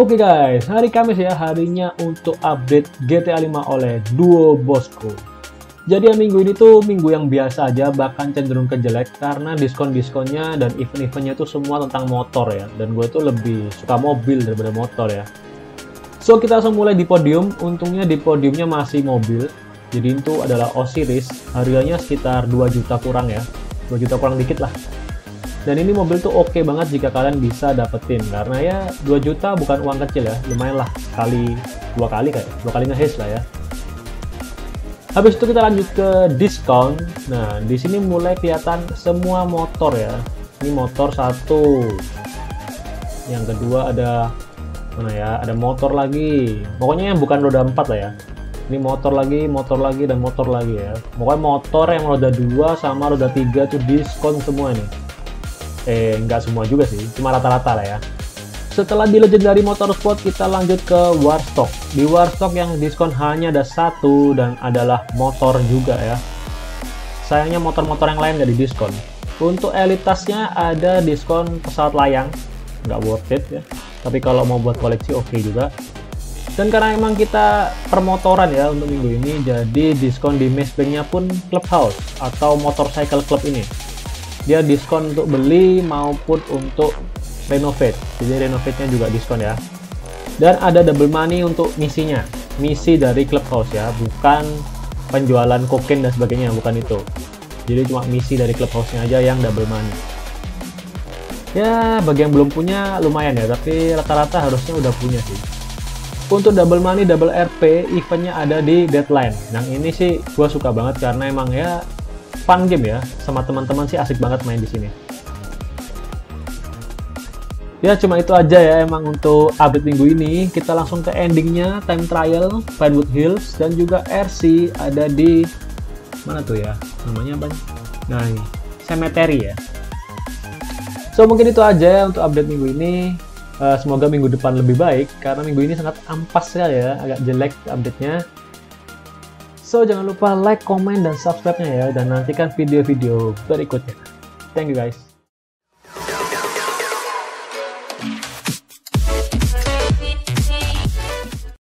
Oke guys, hari Kamis ya, harinya untuk update GTA 5 oleh Duo Bosco. Jadi minggu ini tuh minggu yang biasa aja, bahkan cenderung ke jelek karena diskon-diskonnya dan event-eventnya tuh semua tentang motor ya. Dan gue tuh lebih suka mobil daripada motor ya. So kita langsung mulai di podium, untungnya di podiumnya masih mobil. Jadi itu adalah O-Series, harganya sekitar 2 juta kurang ya, 2 juta kurang dikit lah. Dan ini mobil tuh oke banget jika kalian bisa dapetin, karena ya 2 juta bukan uang kecil ya, lumayan lah, dua kali nge-haze lah ya. Habis itu kita lanjut ke diskon. Nah di sini mulai kelihatan semua motor ya. Ini motor satu, yang kedua ada mana ya, ada motor lagi, pokoknya yang bukan roda 4 lah ya. Ini motor lagi dan motor lagi ya. Pokoknya motor yang roda 2 sama roda 3 tuh diskon semua nih. Nggak semua juga sih, cuma rata-rata lah ya. Setelah di Legendary Motorsport, kita lanjut ke Warstock. Di Warstock yang diskon hanya ada satu dan adalah motor juga ya. Sayangnya motor-motor yang lain nggak di diskon. Untuk elitasnya ada diskon pesawat layang, nggak worth it ya. Tapi kalau mau buat koleksi oke juga. Dan karena emang kita permotoran ya untuk minggu ini, jadi diskon di Mustang-nya pun Clubhouse atau Motorcycle Club ini. Dia diskon untuk beli maupun untuk renovate, jadi renovate-nya juga diskon ya. Dan ada double money untuk misinya, misi dari Clubhouse ya, bukan penjualan kokain dan sebagainya, bukan itu. Jadi cuma misi dari Clubhouse-nya aja yang double money. Ya bagi yang belum punya lumayan ya, tapi rata-rata harusnya udah punya sih. Untuk double money, double RP, eventnya ada di Deadline. Yang ini sih gua suka banget karena emang ya fun game ya, sama teman-teman sih asik banget main di sini. Ya cuma itu aja ya emang untuk update minggu ini. Kita langsung ke endingnya, time trial, Pinewood Hills dan juga RC ada di mana tuh ya, namanya apa? Nah ini, Cemetery ya. So mungkin itu aja ya untuk update minggu ini. Semoga minggu depan lebih baik karena minggu ini sangat ampas ya, agak jelek update-nya. So, jangan lupa like, comment, dan subscribe-nya ya, dan nantikan video-video berikutnya. Thank you guys.